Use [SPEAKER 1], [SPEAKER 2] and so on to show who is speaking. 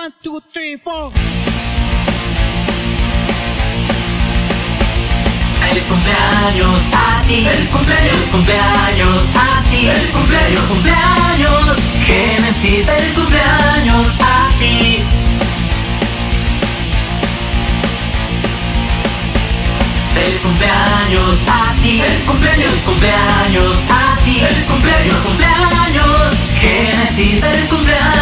[SPEAKER 1] 1, 2, 3, 4.
[SPEAKER 2] Feliz cumpleaños a ti. Feliz cumpleaños a ti. Feliz cumpleaños, Génesis. Feliz cumpleaños a ti. Feliz cumpleaños a ti. Feliz cumpleaños a ti. Feliz cumpleaños, Génesis. Feliz cumpleaños.